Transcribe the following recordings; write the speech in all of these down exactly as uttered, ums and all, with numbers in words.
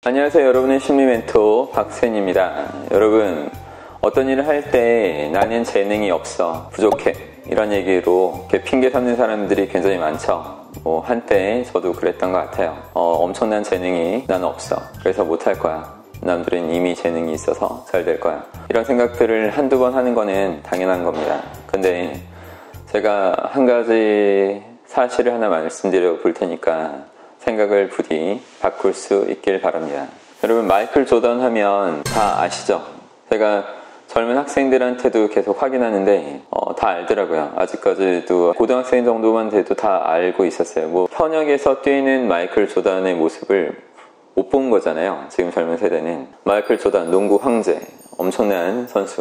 안녕하세요. 여러분의 심리 멘토 박센입니다. 여러분, 어떤 일을 할 때 나는 재능이 없어, 부족해, 이런 얘기로 이렇게 핑계 삼는 사람들이 굉장히 많죠. 뭐 한때 저도 그랬던 것 같아요. 어, 엄청난 재능이 나는 없어, 그래서 못할 거야. 남들은 이미 재능이 있어서 잘 될 거야. 이런 생각들을 한두 번 하는 거는 당연한 겁니다. 근데 제가 한 가지 사실을 하나 말씀드려 볼 테니까 생각을 부디 바꿀 수 있길 바랍니다. 여러분, 마이클 조던 하면 다 아시죠? 제가 젊은 학생들한테도 계속 확인하는데 어, 다 알더라고요. 아직까지도 고등학생 정도만 돼도 다 알고 있었어요. 뭐 현역에서 뛰는 마이클 조던의 모습을 못 본 거잖아요. 지금 젊은 세대는. 마이클 조던, 농구 황제, 엄청난 선수.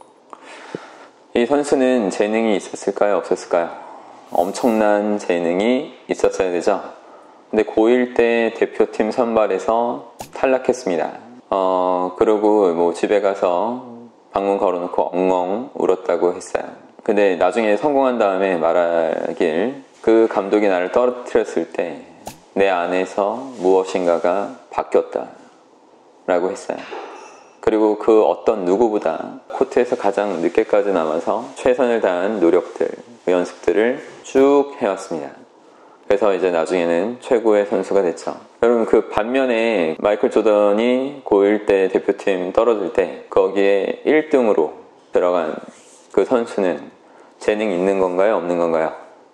이 선수는 재능이 있었을까요? 없었을까요? 엄청난 재능이 있었어야 되죠. 근데 고일 때 대표팀 선발에서 탈락했습니다. 어, 그러고 뭐 집에 가서 방문 걸어놓고 엉엉 울었다고 했어요. 근데 나중에 성공한 다음에 말하길, 그 감독이 나를 떨어뜨렸을 때 내 안에서 무엇인가가 바뀌었다 라고 했어요. 그리고 그 어떤 누구보다 코트에서 가장 늦게까지 남아서 최선을 다한 노력들, 연습들을 쭉 해왔습니다. 그래서 이제 나중에는 최고의 선수가 됐죠. 여러분, 그 반면에 마이클 조던이 고일 때 대표팀 떨어질 때 거기에 일 등으로 들어간 그 선수는 재능이 있는 건가요? 없는 건가요?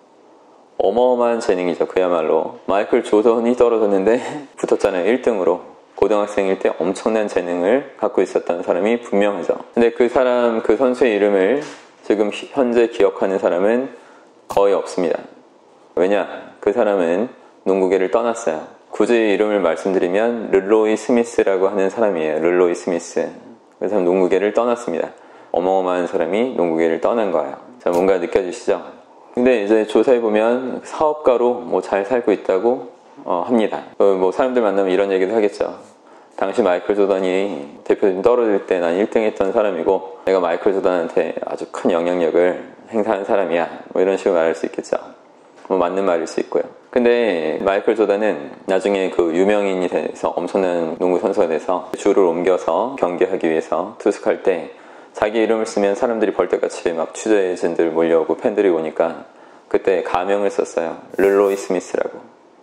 어마어마한 재능이죠. 그야말로 마이클 조던이 떨어졌는데 붙었잖아요. 일 등으로. 고등학생일 때 엄청난 재능을 갖고 있었던 사람이 분명하죠. 근데 그 사람, 그 선수의 이름을 지금 현재 기억하는 사람은 거의 없습니다. 왜냐? 그 사람은 농구계를 떠났어요. 굳이 이름을 말씀드리면 르로이 스미스라고 하는 사람이에요. 르로이 스미스. 그 사람 농구계를 떠났습니다. 어마어마한 사람이 농구계를 떠난 거예요. 자, 뭔가 느껴지시죠? 근데 이제 조사해보면 사업가로 뭐 잘 살고 있다고 어, 합니다. 어, 뭐 사람들 만나면 이런 얘기도 하겠죠. 당시 마이클 조던이 대표팀 떨어질 때 난 일 등 했던 사람이고 내가 마이클 조던한테 아주 큰 영향력을 행사한 사람이야. 뭐 이런 식으로 말할 수 있겠죠. 뭐 맞는 말일 수 있고요. 근데 마이클 조던은 나중에 그 유명인이 돼서 엄청난 농구 선수가 돼서 주를 옮겨서 경기하기 위해서 투숙할 때 자기 이름을 쓰면 사람들이 벌떼같이 막 취재진들 몰려오고 팬들이 오니까 그때 가명을 썼어요. 르로이 스미스라고.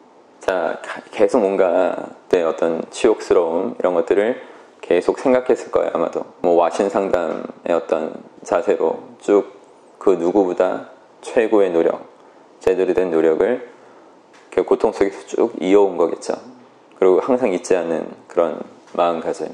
자, 계속 뭔가 그때 어떤 치욕스러움 이런 것들을 계속 생각했을 거예요. 아마도 뭐 와신 상담의 어떤 자세로 쭉 그 누구보다 최고의 노력, 제대로 된 노력을 고통 속에서 쭉 이어온 거겠죠. 그리고 항상 잊지 않는 그런 마음가짐,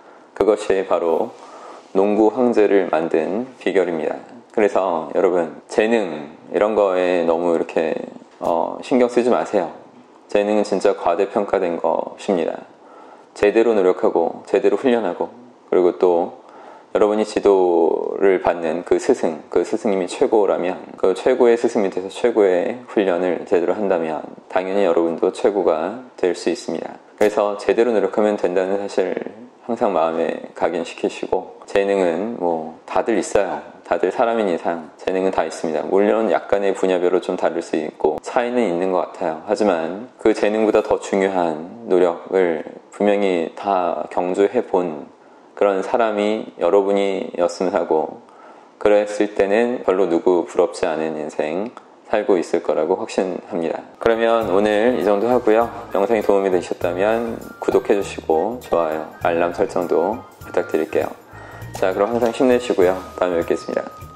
그것이 바로 농구 황제를 만든 비결입니다. 그래서 여러분, 재능 이런 거에 너무 이렇게 어, 신경 쓰지 마세요. 재능은 진짜 과대평가된 것입니다. 제대로 노력하고 제대로 훈련하고, 그리고 또 여러분이 지도를 받는 그 스승, 그 스승님이 최고라면 그 최고의 스승 밑에서 최고의 훈련을 제대로 한다면 당연히 여러분도 최고가 될 수 있습니다. 그래서 제대로 노력하면 된다는 사실 항상 마음에 각인시키시고, 재능은 뭐 다들 있어요. 다들 사람인 이상 재능은 다 있습니다. 물론 약간의 분야별로 좀 다를 수 있고 차이는 있는 것 같아요. 하지만 그 재능보다 더 중요한 노력을 분명히 다 경주해 본 그런 사람이 여러분이었으면 하고, 그랬을 때는 별로 누구 부럽지 않은 인생 살고 있을 거라고 확신합니다. 그러면 오늘 이 정도 하고요. 영상이 도움이 되셨다면 구독해 주시고 좋아요, 알람 설정도 부탁드릴게요. 자, 그럼 항상 힘내시고요. 다음에 뵙겠습니다.